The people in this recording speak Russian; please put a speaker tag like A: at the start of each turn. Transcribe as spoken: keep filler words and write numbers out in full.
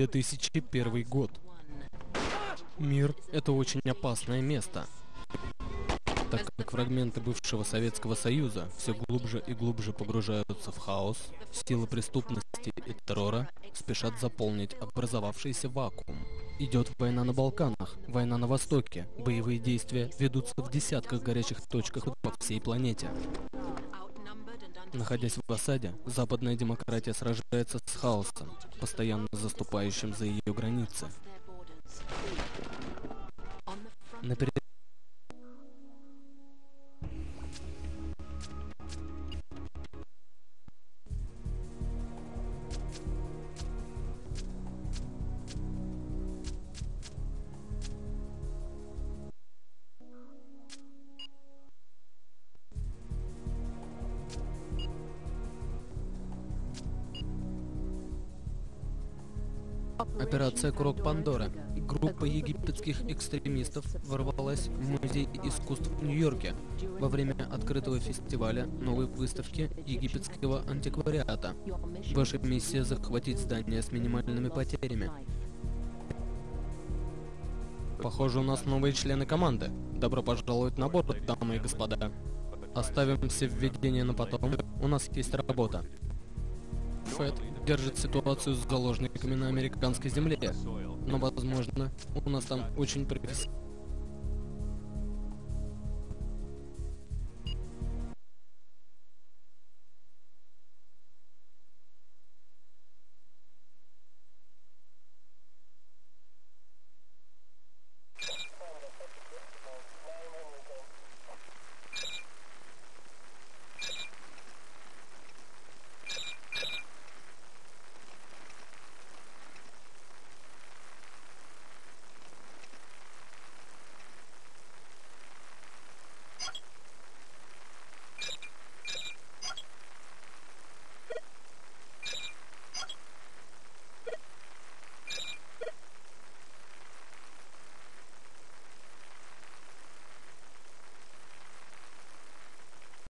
A: две тысячи первый год. Мир — это очень опасное место, так как фрагменты бывшего Советского Союза все глубже и глубже погружаются в хаос, силы преступности и террора спешат заполнить образовавшийся вакуум. Идет война на Балканах, война на Востоке, боевые действия ведутся в десятках горячих точках по всей планете. Находясь в осаде, западная демократия сражается с хаосом, постоянно заступающим за ее границы. На перед... Операция «Курок Пандоры». Группа египетских экстремистов ворвалась в Музей искусств в Нью-Йорке во время открытого фестиваля новой выставки египетского антиквариата. Ваша миссия — захватить здание с минимальными потерями. Похоже, у нас новые члены команды. Добро пожаловать на борт, дамы и господа. Оставим все введения на потом. У нас есть работа. Фэт держит ситуацию с заложниками на американской земле, но, возможно, у нас там очень профессионально.